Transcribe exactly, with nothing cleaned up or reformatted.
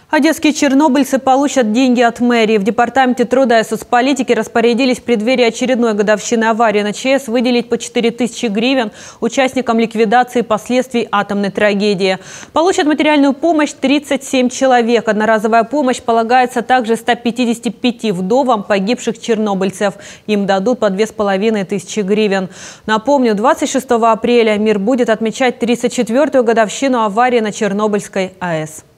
Одесские чернобыльцы получат деньги от мэрии. В Департаменте труда и соцполитики распорядились в преддверии очередной годовщины аварии на ЧАЭС выделить по четыре тысячи гривен участникам ликвидации последствий атомной трагедии. Получат материальную помощь тридцать семь человек. Одноразовая помощь полагается также ста пятидесяти пяти вдовам погибших чернобыльцев. Им дадут по две с половиной тысячи гривен. Напомню, двадцать шестого апреля мир будет отмечать тридцать четвёртую годовщину аварии на Чернобыльской АЭС.